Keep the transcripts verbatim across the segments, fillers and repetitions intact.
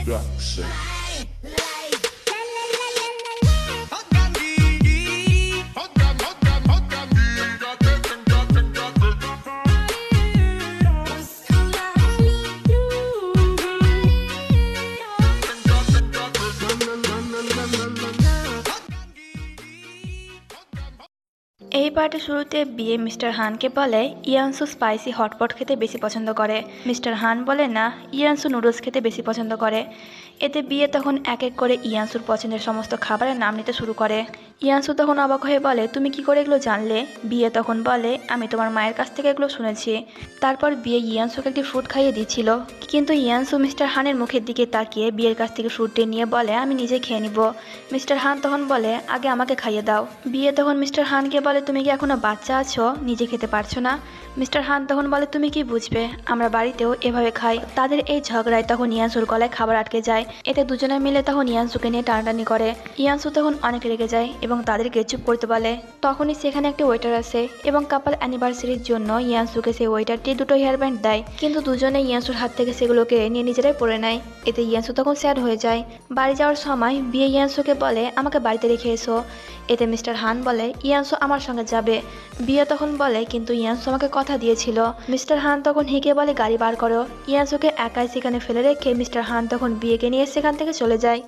Production. এই পার্টির শুরুতে বিয়ে মিস্টার হানকে বলে ইয়ানসু স্পাইসি হটপট খেতে বেশি পছন্দ করে। মিস্টার হান বলে না, ইয়ানসু নুডলস খেতে বেশি পছন্দ করে। এতে বিয়ে তখন এক এক করে ইয়ানসুর পছন্দের সমস্ত খাবারের নাম নিতে শুরু করে। ইয়ানসু তখন অবাক হয়ে বলে, তুমি কি করে এগুলো জানলে? বিয়ে তখন বলে, আমি তোমার মায়ের কাছ থেকে এগুলো শুনেছি। তারপর বিয়ে ইয়ানসুকে একটি ফ্রুট খাইয়ে দিচ্ছিল, কিন্তু ইয়ানসু মিস্টার হানের মুখের দিকে তাকিয়ে বিয়ের কাছ থেকে ফ্রুটটি নিয়ে বলে, আমি নিজে খেয়ে নিব। মিস্টার হান তখন বলে, আগে আমাকে খাইয়ে দাও। বিয়ে তখন মিস্টার হানকে বলে, তুমি কি এখনো বাচ্চা আছো, নিজে খেতে পারছো না? মিস্টার হান তখন বলে, তুমি কি বুঝবে, আমরা বাড়িতেও এভাবে খাই। তাদের এই ঝগড়ায় তখন ইয়ানসুর গলায় খাবার আটকে যায়। এতে দুজনে মিলে তখন ইয়ানসুকে নিয়ে টানাটানি করে। ইয়ানসু তখন অনেক রেগে যায় এবং তাদেরকে চুপ করতে বলে। তখনই সেখানে একটা ওয়েটার আসে এবং কাপল অ্যানিভার্সারির জন্য ইয়ানসুকে সেই ওয়েটারটি দুটো হেয়ার ব্যান্ড দেয়, কিন্তু দুজনে ইয়ানসুর হাত থেকে সেগুলোকে নিয়ে নিজেরাই পরে নেয়। এতে ইয়ানসু তখন স্যাড হয়ে যায়। বাড়ি যাওয়ার সময় বিয়ে ইয়ানসুকে বলে, আমাকে বাড়িতে রেখে এসো। এতে মিস্টার হান বলে, ইয়ানসু আমার সঙ্গে যাবে। বিয়ে তখন বলে, কিন্তু ইয়ানসু আমাকে কথা দিয়েছিল। মিস্টার হান তখন হেঁকে বলে, গাড়ি বার করো। ইয়ানসুকে একাই সেখানে ফেলে রেখে মিস্টার হান তখন বিয়েকে নিয়ে সেখান থেকে চলে যায়।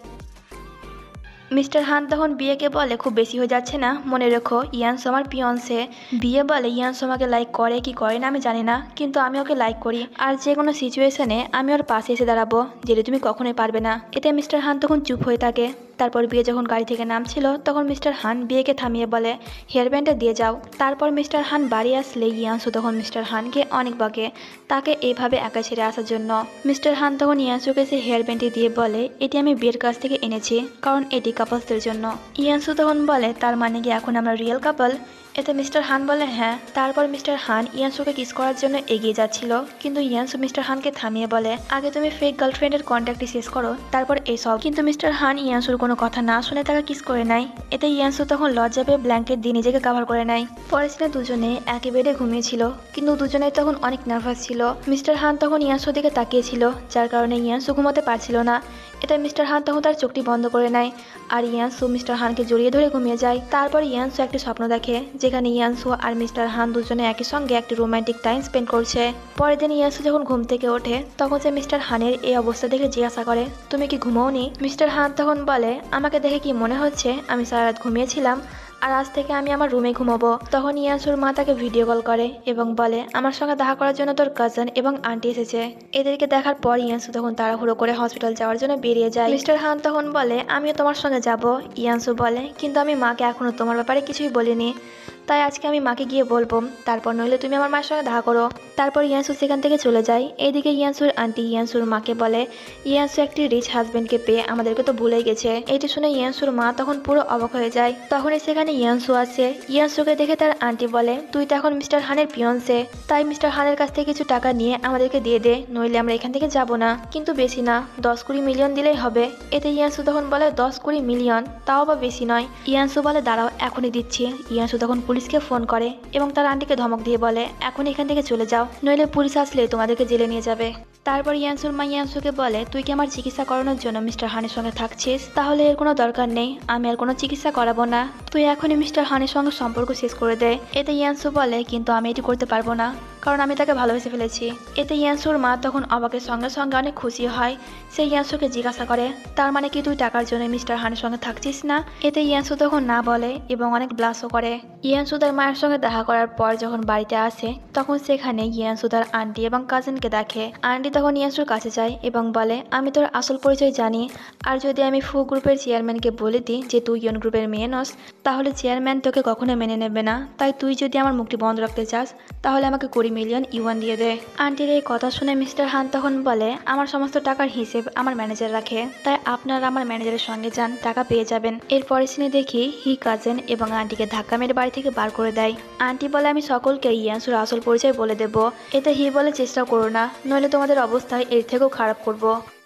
মিস্টার হান তখন বিয়েকে বলে, খুব বেশি হয়ে যাচ্ছে না? মনে রেখো, ইয়ানসু আমার পিয়ন্সে। বিয়ে বলে, ইয়ানসু আমাকে লাইক করে কি করে না আমি জানি না, কিন্তু আমি ওকে লাইক করি, আর যে কোনো সিচুয়েশনে আমি ওর পাশে এসে দাঁড়াবো, যেটা তুমি কখনোই পারবে না। এতে মিস্টার হান তখন চুপ হয়ে থাকে। তারপর বিয়ে যখন গাড়ি থেকে নামছিল তখন মিস্টার হান বিয়েকে থামিয়ে বলে, হেয়ার ব্যান্ডটা দিয়ে যাও। তারপর মিস্টার হান বাড়ি আসলে ইয়ানসু তখন মিস্টার হানকে অনেক বকে, তাকে এইভাবে একা ছেড়ে আসার জন্য। মিস্টার হান তখন ইয়ানসুকে সে হেয়ার ব্যান্ডটি দিয়ে বলে, এটি আমি বিয়ের কাছ থেকে এনেছি, কারণ এটি কাপলসদের জন্য। ইয়ানসু তখন বলে, তার মানে কি এখন আমরা রিয়েল কাপল? এতে মিস্টার হান বলে, হ্যাঁ। তারপর মিস্টার হান ইয়ানসুকে কিস করার জন্য এগিয়ে যাচ্ছিল, কিন্তু ইয়ানসু মিস্টার হানকে থামিয়ে বলে, আগে তুমি ফেক গার্লফ্রেন্ডের কন্ট্যাক্টটি শেষ করো, তারপর এসব। কিন্তু মিস্টার হান ইয়ানসুর কোনো কথা না শুনে তাকে কিস করে নেয়। এতে ইয়ানসু তখন লজ্জা পেয়ে ব্ল্যাঙ্কেট দিয়ে নিজেকে কাভার করে নেয়। পরের দিনে দুজনে একই বেডে ঘুমিয়েছিল, কিন্তু দুজনে তখন অনেক নার্ভাস ছিল। মিস্টার হান তখন ইয়ানসুর দিকে তাকিয়েছিল, যার কারণে ইয়ানসু ঘুমাতে পারছিল না। এটা মিস্টার হান তখন তার চোখটি বন্ধ করে নেয়, আর ইয়ানসু মিস্টার হানকে জড়িয়ে ধরে ঘুমিয়ে যায়। তারপর ইয়ানসু একটি স্বপ্ন দেখে, যেখানে ইয়ানসু আর মিস্টার হান দুজনে একই সঙ্গে একটি রোমান্টিক টাইম স্পেন্ড করছে। পরের দিন ইয়ানসু যখন ঘুম থেকে ওঠে তখন সে মিস্টার হানের এই অবস্থা দেখে জিজ্ঞাসা করে, তুমি কি ঘুমাওনি? মিস্টার হান তখন বলে, আমাকে দেখে কি মনে হচ্ছে আমি সারা রাত ঘুমিয়েছিলাম, আর আজ থেকে আমি আমার রুমে ঘুমাবো। তখন ইয়ানসুর মা তাকে ভিডিও কল করে এবং বলে, আমার সঙ্গে দেখা করার জন্য তোর কাজিন এবং আন্টি এসেছে। এদেরকে দেখার পর ইয়ানসু তখন তাড়াহুড়ো করে হসপিটাল যাওয়ার জন্য বেরিয়ে যায়। মিস্টার হান তখন বলে, আমিও তোমার সঙ্গে যাব। ইয়ানসু বলে, কিন্তু আমি মাকে এখনো তোমার ব্যাপারে কিছুই বলিনি, তাই আজকে আমি মাকে গিয়ে বলবো, তারপর নইলে তুমি আমার মায়ের সঙ্গে দেখা করো। তারপর ইয়ানসু সেখান থেকে চলে যায়। এইদিকে ইয়ানসুর আন্টি ইয়ানসুর মাকে বলে, ইয়ানসু একটি রিচ হাজবেন্ডকে পেয়ে আমাদেরকে তো ভুলে গেছে। এটি শুনে ইয়ানসুর মা তখন পুরো অবাক হয়ে যায়। তখনই সেখানে ইয়ানসু আসে। ইয়ানসুকে দেখে তার আন্টি বলে, তুই তো এখন মিস্টার হানের পিয়ন্সে, তাই মিস্টার হানের কাছ থেকে কিছু টাকা নিয়ে আমাদেরকে দিয়ে দে, নইলে আমরা এখান থেকে যাব না। কিন্তু বেশি না, দশ কুড়ি মিলিয়ন দিলেই হবে। এতে ইয়ানসু তখন বলে, দশ কুড়ি মিলিয়ন, তাও বা বেশি নয়। ইয়ানসু বলে, দাঁড়াও, এখনই দিচ্ছি। ইয়ানসু তখন পুলিশকে ফোন করে এবং তার আন্টিকে ধমক দিয়ে বলে, এখন এখান থেকে চলে যাও, নইলে পুলিশ আসলে তোমাদেরকে জেলে নিয়ে যাবে। তারপর ইয়ানসুর মা ইয়ানসুকে বলে, তুই কি আমার চিকিৎসা করানোর জন্য মিস্টার হানের সঙ্গে থাকছিস? তাহলে এর কোনো দরকার নেই, আমি আর কোনো চিকিৎসা করাবো না, তুই এখনই মিস্টার হানের সঙ্গে সম্পর্ক শেষ করে দে। এতে ইয়ানসু বলে, কিন্তু আমি এটি করতে পারবো না, কারণ আমি তাকে ভালোবেসে ফেলেছি। এতে ইয়ানসুর মা তখন অবাকের সঙ্গে সঙ্গে অনেক খুশি হয়। সে ইয়ানসুকে জিজ্ঞাসা করে, তার মানে কি তুই টাকার জন্য মিস্টার হানের সঙ্গে থাকছিস না? এতে ইয়ানসু তখন না বলে এবং অনেক ব্লাশও করে। ইয়ানসু তার মায়ের সঙ্গে দেখা করার পর যখন বাড়িতে আসে তখন সেখানে ইয়ানসু তার আন্টি এবং কাজিনকে দেখে। আন্টি তখন ইয়ানসুর কাছে যায় এবং বলে, আমি তোর আসল পরিচয় জানি, আর যদি আমি ফু গ্রুপের চেয়ারম্যানকে বলে দিই যে তুই ইয়ন গ্রুপের মেয়ে নস, তাহলে চেয়ারম্যান তোকে কখনো মেনে নেবে না। তাই তুই যদি আমার মুখটি বন্ধ রাখতে চাস তাহলে আমাকে কুড়ি মিলিয়ন ইউয়ান দিয়ে দে। আন্টির এই কথা শুনে মিস্টার হান তখন বলে, আমার সমস্ত টাকার হিসেব আমার ম্যানেজার রাখে, তাই আপনারা আমার ম্যানেজারের সঙ্গে যান, টাকা পেয়ে যাবেন। এরপরে সিনে দেখি হি কাজিন এবং আন্টিকে ধাক্কা মেরে বাড়ি থেকে বার করে দেয়। আন্টি বলে, আমি সকলকে ইয়ানসুর আসল পরিচয় বলে দেব। এতে হি বলে, চেষ্টা করো না, নইলে তোমাদের অবস্থায় এর থেকেও খারাপ করব।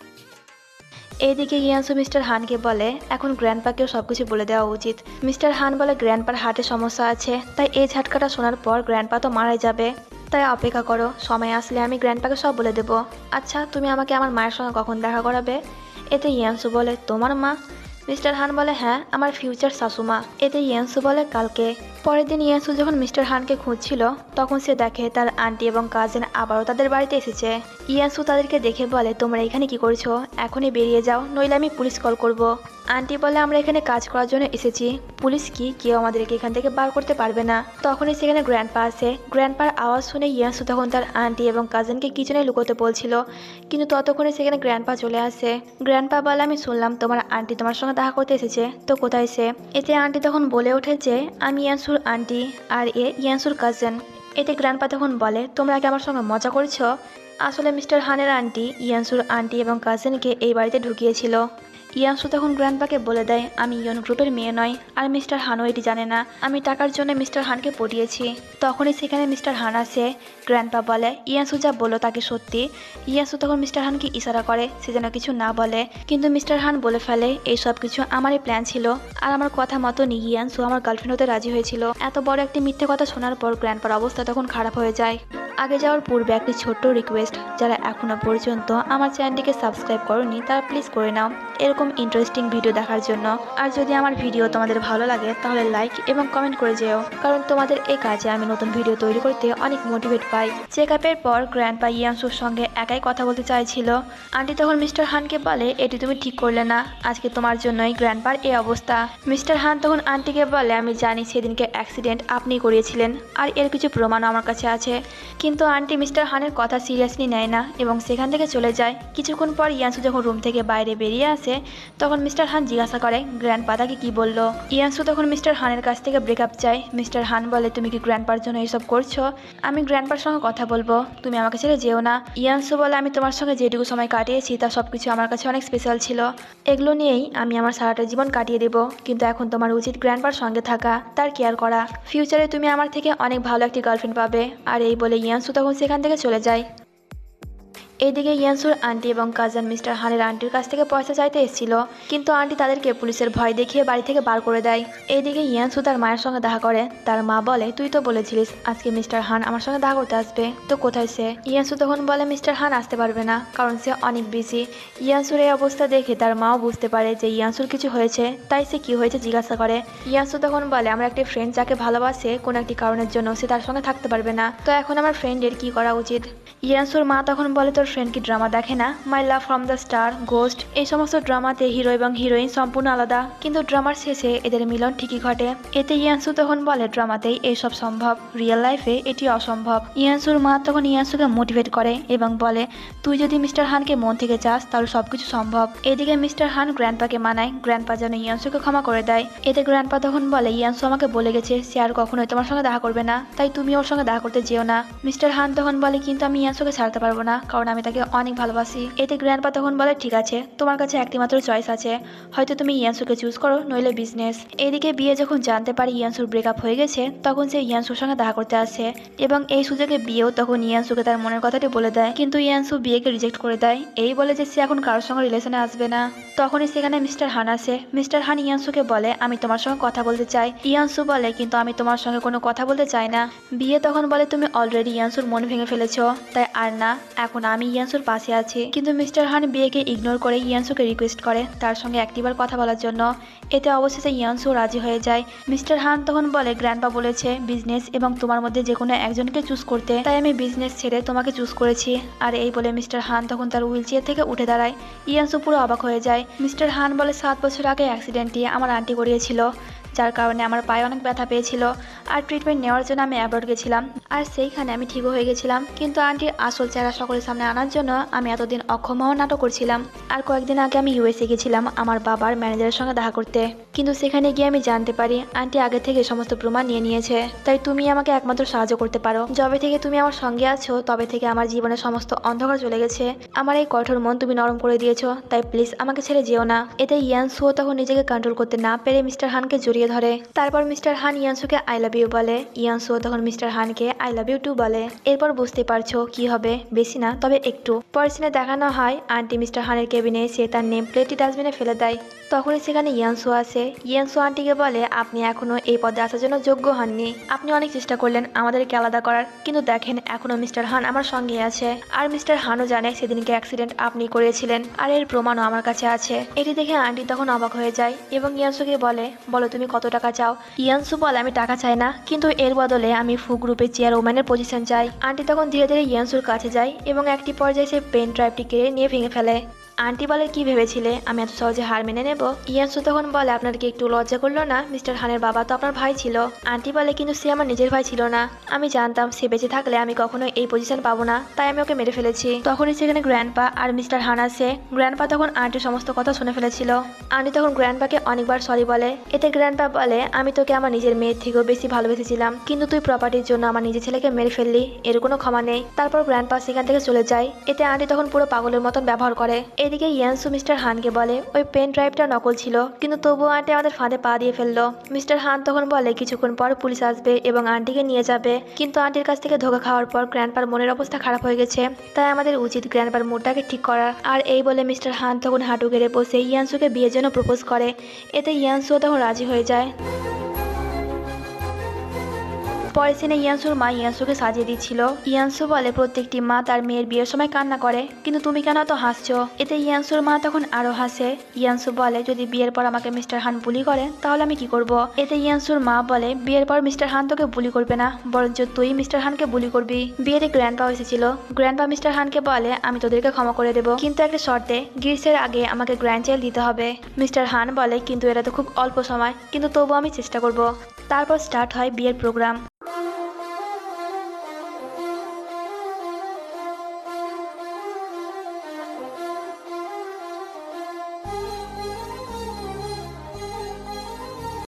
এইদিকে ইয়ানসু মিস্টার হানকে বলে, এখন গ্র্যান্ডপাকেও সবকিছু বলে দেওয়া উচিত। মিস্টার হান বলে, গ্র্যান্ডপার হার্টে সমস্যা আছে, তাই এই ঝাটকাটা শোনার পর গ্র্যান্ডপা তো মারাই যাবে, তাই অপেক্ষা করো, সময় আসলে আমি গ্র্যান্ডপাকে সব বলে দেব। আচ্ছা, তুমি আমাকে আমার মায়ের সঙ্গে কখন দেখা করাবে? এতে ইয়ানসু বলে তোমার মা? মিস্টার হান বলে হ্যাঁ, আমার ফিউচার শাশুমা। এতে ইয়ানসু বলে কালকে। পরের দিন ইয়ানসু যখন মিস্টার হানকে খুঁজছিল তখন সে দেখে তার আন্টি এবং কাজিন আবারও তাদের বাড়িতে এসেছে। ইয়ানসু তাদেরকে দেখে বলে তোমরা এখানে কি করছো? এখনই বেরিয়ে যাও, নইলে আমি পুলিশ কল করব। আন্টি বলে আমরা এখানে কাজ করার জন্য এসেছি, পুলিশ কি কেউ আমাদেরকে এখান থেকে বার করতে পারবে না। তখনই সেখানে গ্র্যান্ডপা আসে। গ্র্যান্ডপার আওয়াজ শুনে ইয়ানসু তখন তার আন্টি এবং কাজিনকে কিচেনে লুকোতে বলছিল, কিন্তু ততক্ষণে সেখানে গ্র্যান্ডপা চলে আসে। গ্র্যান্ডপা বলে আমি শুনলাম তোমার আন্টি তোমার সঙ্গে দেখা করতে এসেছে, তো কোথায় সে? এতে আন্টি তখন বলে ওঠে যে আমি ইয়ানসুর আন্টি আর এ ইয়ানসুর কাজিন। এতে গ্র্যান্ডপা তখন বলে তোমরা কি আমার সঙ্গে মজা করছো? আসলে মিস্টার হানের আন্টি ইয়ানসুর আন্টি এবং কাজিনকে এই বাড়িতে ঢুকিয়েছিল। ইয়ানসু তখন গ্র্যান্ডপাকে বলে দেয় আমি ইয়ন গ্রুপের মেয়ে নয়, আর মিস্টার হানও এটি জানে না, আমি টাকার জন্য মিস্টার হানকে পটিয়েছি। তখনই সেখানে মিস্টার হান আসে। গ্র্যান্ডপা বলে ইয়ানসু যা বললো তাকে সত্যি। ইয়ানসু তখন মিস্টার হানকে ইশারা করে সে যেন কিছু না বলে, কিন্তু মিস্টার হান বলে ফেলে এই সব কিছু আমারই প্ল্যান ছিল, আর আমার কথা মতনই ইয়ানসু আমার গার্লফ্রেন্ড হতে রাজি হয়েছিল। এত বড় একটি মিথ্যে কথা শোনার পর গ্র্যান্ডপার অবস্থা তখন খারাপ হয়ে যায়। আগে যাওয়ার পূর্বে একটি ছোট্ট রিকোয়েস্ট, যারা এখনও পর্যন্ত আমার চ্যানেলটিকে সাবস্ক্রাইব করনি তারা প্লিজ করে নাও এরকম ইন্টারেস্টিং ভিডিও দেখার জন্য। আর যদি আমার ভিডিও তোমাদের ভালো লাগে তাহলে লাইক এবং কমেন্ট করে যেও, কারণ তোমাদের এই কাজে আমি নতুন ভিডিও তৈরি করতে অনেক মোটিভেট পাই। চেক আপের পর গ্র্যান্ডপা ইয়ানসুর সঙ্গে একাই কথা বলতে চাইছিল। আন্টি তখন মিস্টার হানকে বলে এটি তুমি ঠিক করলে না, আজকে তোমার জন্যই গ্র্যান্ডপার এই অবস্থা। মিস্টার হান তখন আন্টিকে বলে আমি জানি সেদিনকে অ্যাক্সিডেন্ট আপনিই করিয়েছিলেন, আর এর কিছু প্রমাণও আমার কাছে আছে। কিন্তু আন্টি মিস্টার হানের কথা সিরিয়াসলি নেয় না এবং সেখান থেকে চলে যায়। কিছুক্ষণ পর ইয়ানসু যখন রুম থেকে বাইরে বেরিয়ে আসে তখন মিস্টার হান জিজ্ঞাসা করে গ্র্যান্ডপা তাকে কি বললো। ইয়ানসু তখন মিস্টার হানের কাছ থেকে ব্রেকআপ চায়। মিস্টার হান বলে তুমি কি গ্র্যান্ডপার জন্য এইসব করছো? আমি গ্র্যান্ডপার সঙ্গে কথা বলবো, তুমি আমাকে ছেড়ে যেও না। ইয়ানসু বলে আমি তোমার সঙ্গে যেটুকু সময় কাটিয়েছি তা সব কিছু আমার কাছে অনেক স্পেশাল ছিল, এগুলো নিয়েই আমি আমার সারাটা জীবন কাটিয়ে দেবো, কিন্তু এখন তোমার উচিত গ্র্যান্ডপার সঙ্গে থাকা, তার কেয়ার করা। ফিউচারে তুমি আমার থেকে অনেক ভালো একটি গার্লফ্রেন্ড পাবে। আর এই বলে ইয়ানসু তখন সেখান থেকে চলে যায়। এইদিকে ইয়ানসুর আন্টি এবং কাজিন মিস্টার হানের আন্টির কাছ থেকে পয়সা চাইতে এসেছিল, কিন্তু আন্টি তাদেরকে পুলিশের ভয় দেখিয়ে বাড়ি থেকে বার করে দেয়। এইদিকে ইয়ানসু তার মায়ের সঙ্গে দেখা করে। তার মা বলে তুই তো বলেছিলিস আজকে মিস্টার হান আমার সঙ্গে দেখা করতে আসবে, তো কোথায় সে? ইয়ানসু তখন বলে মিস্টার হান আসতে পারবে না, কারণ সে অনেক বিজি। ইয়ানসুর এই অবস্থা দেখে তার মাও বুঝতে পারে যে ইয়ানসুর কিছু হয়েছে, তাই সে কি হয়েছে জিজ্ঞাসা করে। ইয়ানসু তখন বলে আমার একটি ফ্রেন্ড যাকে ভালোবাসে কোনো একটি কারণের জন্য সে তার সঙ্গে থাকতে পারবে না, তো এখন আমার ফ্রেন্ডের কি করা উচিত? ইয়ানসুর মা তখন বলে তোর ফ্রেন্ড কি ড্রামা দেখে না? My Love from the Star, Ghost, এই সমস্ত ড্রামাতে হিরো এবং হিরোইন সম্পূর্ণ আলাদা, কিন্তু ড্রামার শেষে এদের মিলন ঠিকই ঘটে। এতে ইয়ানসু তখন বলে ড্রামাতেই এইসব সম্ভব, রিয়েল লাইফে এটি অসম্ভব। ইয়ানসুর মা তখন ইয়ানসুকে মোটিভেট করে এবং বলে তুই যদি মিস্টার হানকে মন থেকে চাস তাহলে সবকিছু সম্ভব। এদিকে মিস্টার হান গ্র্যান্ডপাকে মানায় গ্র্যান্ডপা যেন ইয়ানসুকে ক্ষমা করে দেয়। এতে গ্র্যান্ডপা তখন বলে ইয়ানসু আমাকে বলে গেছে সে আর কখনোই তোমার সঙ্গে দেখা করবে না, তাই তুমি ওর সঙ্গে দেখা করতে যেও না। মিস্টার হান তখন বলে কিন্তু আমি ইয়ানসুকে ছাড়তে পারবো না, কারণ আমি তাকে অনেক ভালোবাসি। এতে গ্র্যান্ডপা তখন বলে ঠিক আছে, তোমার কাছে একটি মাত্র চয়েস আছে, হয়তো তুমি ইয়ানসুকে চুজ করো নইলে বিজনেস। এদিকে বিয়ে যখন জানতে পারে ইয়ানসুর ব্রেকআপ হয়ে গেছে তখন সে ইয়ানসুর সঙ্গে দেখা করতে আসে এবং এই সুযোগে বিয়েও তখন ইয়ানসুকে তার মনের কথাটি বলে দেয়, কিন্তু ইয়ানসু বিয়েকে রিজেক্ট করে দেয়, এই বলে যে সে এখন কারোর সঙ্গে রিলেশনে আসবে না। তখনই সেখানে মিস্টার হান আসে। মিস্টার হান ইয়ানসুকে বলে আমি তোমার সঙ্গে কথা বলতে চাই। ইয়ানসু বলে কিন্তু আমি তোমার সঙ্গে কোনো কথা বলতে চাই না। বিয়ে তখন বলে তুমি অলরেডি ইয়ানসুর মন ভেঙে ফেলেছো, তাই আর না, এখন আমি ইয়ানসুর পাশে আছি। কিন্তু মিস্টার হান বিয়েকে ইগনোর করে ইয়ানসুকে রিকোয়েস্ট করে তার সঙ্গে একটিবার কথা বলার জন্য। এতে অবশেষে ইয়ানসু রাজি হয়ে যায়। মিস্টার হান তখন বলে গ্র্যান্ডপা বলেছে বিজনেস এবং তোমার মধ্যে যে কোনো একজনকে চুজ করতে, তাই আমি বিজনেস ছেড়ে তোমাকে চুজ করেছি। আর এই বলে মিস্টার হান তখন তার হুইল চেয়ার থেকে উঠে দাঁড়ায়। ইয়ানসু পুরো অবাক হয়ে যায়। মিস্টার হান বলে সাত বছর আগে অ্যাক্সিডেন্টটি আমার আন্টি করিয়েছিল, যার কারণে আমার পায়ে অনেক ব্যথা পেয়েছিল, আর ট্রিটমেন্ট নেওয়ার জন্য আমি অ্যাব্রড গেছিলাম, আর সেইখানে আমি ঠিকও হয়ে গেছিলাম, কিন্তু আন্টির আসল চেহারা সকলের সামনে আনার জন্য আমি এতদিন অক্ষম হওয়ার নাটক করছিলাম। আর কয়েকদিন আগে আমি ইউএসএ গেছিলাম আমার বাবার ম্যানেজারের সঙ্গে দেখা করতে, কিন্তু সেখানে গিয়ে আমি জানতে পারি আন্টি আগে থেকে সমস্ত প্রমাণ নিয়ে নিয়েছে, তাই তুমি আমাকে একমাত্র সাহায্য করতে পারো। যবে থেকে তুমি আমার সঙ্গে আছো তবে থেকে আমার জীবনে সমস্ত অন্ধকার চলে গেছে, আমার এই কঠোর মন তুমি নরম করে দিয়েছো, তাই প্লিজ আমাকে ছেড়ে যেও না। এতে ইয়ানসুও তখন নিজেকে কন্ট্রোল করতে না পেরে মিস্টার হানকে জড়িয়ে জড়িয়ে ধরে। তারপর মিস্টার হান ইয়ানসুকে আই লাভ ইউ বলে, ইয়ানসু তখন মিস্টার হানকে আই লাভ ইউ টু বলে। এরপর বুঝতে পারছো কি হবে, বেশি না তবে একটু। পরের সিনে দেখানো হয় আন্টি মিস্টার হানের কেবিনে এসে তার নেম প্লেটটি ডাস্টবিনে ফেলে দেয়। তখনই সেখানে ইয়ানসু আসে। ইয়ানসু আন্টিকে বলে, আপনি এখনো এই পদে আসার জন্য যোগ্য হননি। আপনি অনেক চেষ্টা করলেন আমাদেরকে আলাদা করার, কিন্তু দেখেন এখনো মিস্টার হান আমার সঙ্গে আছে। আর মিস্টার হানও জানে সেদিনকে অ্যাক্সিডেন্ট আপনি করেছিলেন, আর এর প্রমাণও আমার কাছে আছে। এটি দেখে আন্টি তখন অবাক হয়ে যায় এবং ইয়ানসুকে বলে, বলো তুমি কত টাকা চাও। ইয়ানসু বলে, আমি টাকা চাই না, কিন্তু এর বদলে আমি ফু গ্রুপে চেয়ার ওম্যানের পজিশন চাই। আন্টি তখন ধীরে ধীরে ইয়ানসুর কাছে যায় এবং একটি পর্যায়ে সে পেন ড্রাইভটি কেড়ে নিয়ে ভেঙে ফেলে। আন্টি বলে, কি ভেবেছিলে আমি এত সহজে হার মেনে নেব? ইয়ানসু তখন বলে, আপনার কি একটু লজ্জা করলো না? মিস্টার হানের বাবা তো আপনার ভাই ছিল। আন্টি বলে, কিন্তু সে আমার নিজের ভাই ছিল না। আমি জানতাম সে বেঁচে থাকলে আমি কখনো এই পজিশন পাবো না, তাই আমি ওকে মেরে ফেলেছি। তখনই সেখানে গ্র্যান্ডপা আর মিস্টার হান আসে। গ্র্যান্ডপা তখন আন্টির সমস্ত কথা শুনে ফেলেছিল। আন্টি তখন গ্র্যান্ডপাকে অনেকবার সরি বলে। এতে গ্র্যান্ডপা বলে, আমি তোকে আমার নিজের মেয়ের থেকেও বেশি ভালোবেসেছিলাম, কিন্তু তুই প্রপার্টির জন্য আমার নিজের ছেলেকে মেরে ফেললি, এর কোনো ক্ষমা নেই। তারপর গ্র্যান্ডপা সেখান থেকে চলে যায়। এতে আন্টি তখন পুরো পাগলের মতন ব্যবহার করে। এদিকে ইয়ানসু মিস্টার হানকে বলে, ওই পেন ড্রাইভটা নকল ছিল, কিন্তু তবুও আন্টি আমাদের ফাঁদে পা দিয়ে ফেললো। মিস্টার হান তখন বলে, কিছুক্ষণ পর পুলিশ আসবে এবং আন্টিকে নিয়ে যাবে, কিন্তু আন্টির কাছ থেকে ধোকা খাওয়ার পর গ্র্যান্ডপার মনের অবস্থা খারাপ হয়ে গেছে, তাই আমাদের উচিত গ্র্যান্ডপার মুডটাকে ঠিক করার। আর এই বলে মিস্টার হান তখন হাঁটু গেড়ে বসে ইয়ানসুকে বিয়ের জন্য প্রপোজ করে। এতে ইয়ানসুও তখন রাজি হয়ে যায়। পরের সিনে ইয়ানসুর মা ইয়ানসুকে সাজিয়ে দিচ্ছিল। ইয়ানসু বলে, প্রত্যেকটি মা তার মেয়ের বিয়ের সময় কান্না করে, কিন্তু তুমি কেন তো হাসছো? এতে ইয়ানসুর মা তখন আরো হাসে। ইয়ানসু বলে, যদি বিয়ের পর আমাকে মিস্টার হান বুলি করে তাহলে আমি কি করব? এতে ইয়ানসুর মা বলে, বিয়ের পর মিস্টার হান তোকে বুলি করবে না, বরঞ্চ তুই মিস্টার হানকে বুলি করবি। বিয়েতে গ্র্যান্ডপা এসেছিল। গ্র্যান্ডপা মিস্টার হানকে বলে, আমি তোদেরকে ক্ষমা করে দেবো, কিন্তু একটা শর্তে, গ্রীষ্মের আগে আমাকে গ্র্যান্ড চাইল্ড দিতে হবে। মিস্টার হান বলে, কিন্তু এটা তো খুব অল্প সময়, কিন্তু তবু আমি চেষ্টা করব। তারপর স্টার্ট হয় বিয়ের প্রোগ্রাম।